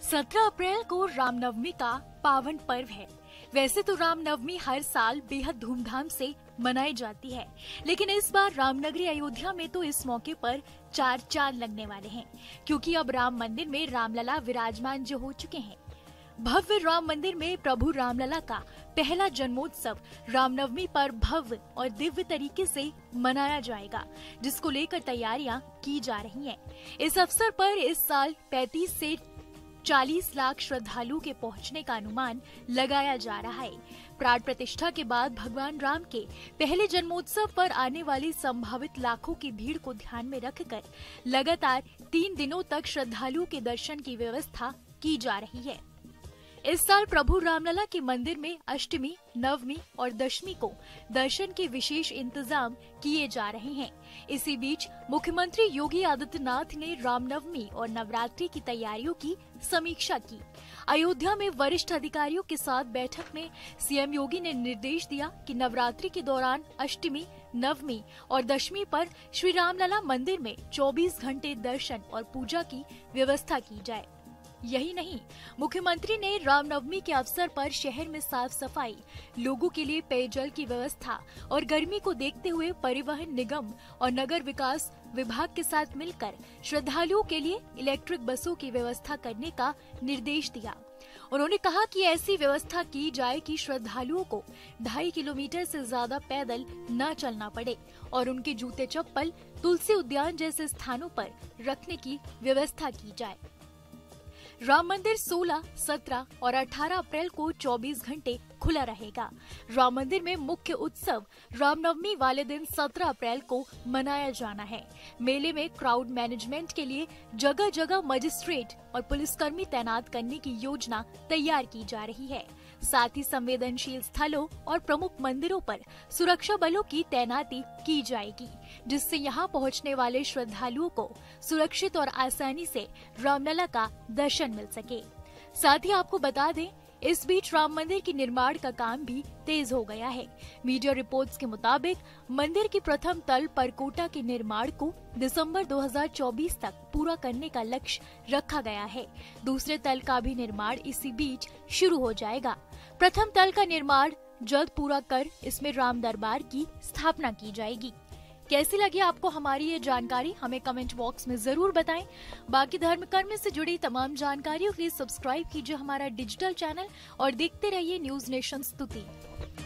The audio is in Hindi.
17 अप्रैल को रामनवमी का पावन पर्व है। वैसे तो रामनवमी हर साल बेहद धूमधाम से मनाई जाती है, लेकिन इस बार रामनगरी अयोध्या में तो इस मौके पर चार चांद लगने वाले हैं, क्योंकि अब राम मंदिर में रामलला विराजमान जो हो चुके हैं। भव्य राम मंदिर में प्रभु रामलला का पहला जन्मोत्सव रामनवमी पर भव्य और दिव्य तरीके से मनाया जाएगा, जिसको लेकर तैयारियां की जा रही हैं। इस अवसर पर इस साल 35 से 40 लाख श्रद्धालुओं के पहुंचने का अनुमान लगाया जा रहा है। प्राण प्रतिष्ठा के बाद भगवान राम के पहले जन्मोत्सव पर आने वाली संभावित लाखों की भीड़ को ध्यान में रखकर लगातार 3 दिनों तक श्रद्धालुओं के दर्शन की व्यवस्था की जा रही है। इस साल प्रभु रामलला के मंदिर में अष्टमी, नवमी और दशमी को दर्शन के विशेष इंतजाम किए जा रहे हैं। इसी बीच मुख्यमंत्री योगी आदित्यनाथ ने रामनवमी और नवरात्रि की तैयारियों की समीक्षा की। अयोध्या में वरिष्ठ अधिकारियों के साथ बैठक में सीएम योगी ने निर्देश दिया कि नवरात्रि के दौरान अष्टमी, नवमी और दशमी पर श्री रामलला मंदिर में 24 घंटे दर्शन और पूजा की व्यवस्था की जाए। यही नहीं, मुख्यमंत्री ने रामनवमी के अवसर पर शहर में साफ सफाई, लोगों के लिए पेयजल की व्यवस्था और गर्मी को देखते हुए परिवहन निगम और नगर विकास विभाग के साथ मिलकर श्रद्धालुओं के लिए इलेक्ट्रिक बसों की व्यवस्था करने का निर्देश दिया। उन्होंने कहा कि ऐसी व्यवस्था की जाए कि श्रद्धालुओं को 2.5 किलोमीटर से ज्यादा पैदल न चलना पड़े और उनके जूते चप्पल तुलसी उद्यान जैसे स्थानों पर रखने की व्यवस्था की जाए। राम मंदिर 16, 17 और 18 अप्रैल को 24 घंटे खुला रहेगा। राम मंदिर में मुख्य उत्सव रामनवमी वाले दिन 17 अप्रैल को मनाया जाना है। मेले में क्राउड मैनेजमेंट के लिए जगह जगह मजिस्ट्रेट और पुलिसकर्मी तैनात करने की योजना तैयार की जा रही है। साथ ही संवेदनशील स्थलों और प्रमुख मंदिरों पर सुरक्षा बलों की तैनाती की जाएगी, जिससे यहां पहुंचने वाले श्रद्धालुओं को सुरक्षित और आसानी से रामलला का दर्शन मिल सके। साथ ही आपको बता दें, इस बीच राम मंदिर के निर्माण का काम भी तेज हो गया है। मीडिया रिपोर्ट्स के मुताबिक मंदिर की प्रथम तल परकोटा के निर्माण को दिसंबर 2024 तक पूरा करने का लक्ष्य रखा गया है। दूसरे तल का भी निर्माण इसी बीच शुरू हो जाएगा। प्रथम तल का निर्माण जल्द पूरा कर इसमें राम दरबार की स्थापना की जाएगी। कैसी लगी आपको हमारी ये जानकारी, हमें कमेंट बॉक्स में जरूर बताएं। बाकी धर्म कर्म से जुड़ी तमाम जानकारियों के लिए सब्सक्राइब कीजिए हमारा डिजिटल चैनल और देखते रहिए न्यूज नेशन स्तुति।